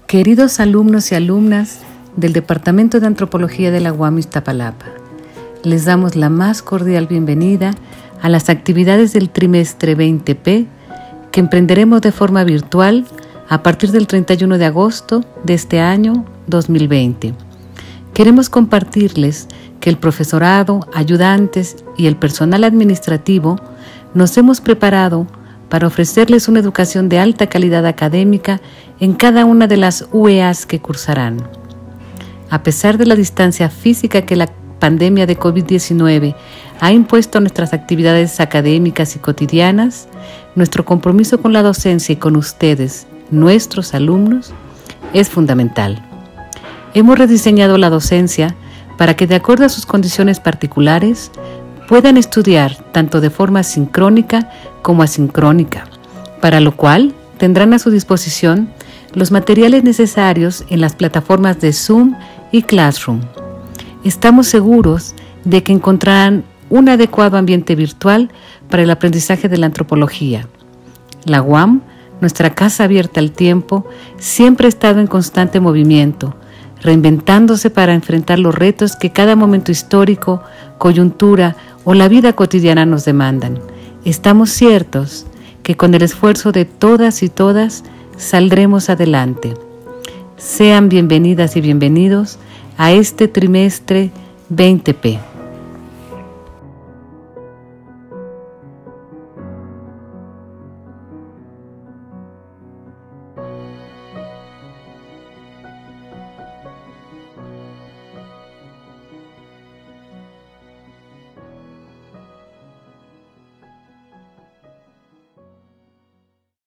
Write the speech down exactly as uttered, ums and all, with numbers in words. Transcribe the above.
Queridos alumnos y alumnas del Departamento de Antropología de la U A M Iztapalapa, les damos la más cordial bienvenida a las actividades del trimestre veinte P que emprenderemos de forma virtual a partir del treinta y uno de agosto de este año dos mil veinte. Queremos compartirles que el profesorado, ayudantes y el personal administrativo nos hemos preparado para ofrecerles una educación de alta calidad académica en cada una de las U E As que cursarán. A pesar de la distancia física que la pandemia de COVID diecinueve ha impuesto a nuestras actividades académicas y cotidianas, nuestro compromiso con la docencia y con ustedes, nuestros alumnos, es fundamental. Hemos rediseñado la docencia para que, de acuerdo a sus condiciones particulares, puedan estudiar tanto de forma sincrónica como asincrónica, para lo cual tendrán a su disposición los materiales necesarios en las plataformas de Zoom y Classroom. Estamos seguros de que encontrarán un adecuado ambiente virtual para el aprendizaje de la antropología. La U A M, nuestra casa abierta al tiempo, siempre ha estado en constante movimiento, reinventándose para enfrentar los retos que cada momento histórico, coyuntura o la vida cotidiana nos demandan. Estamos ciertos que con el esfuerzo de todas y todas saldremos adelante. Sean bienvenidas y bienvenidos a este trimestre veinte P.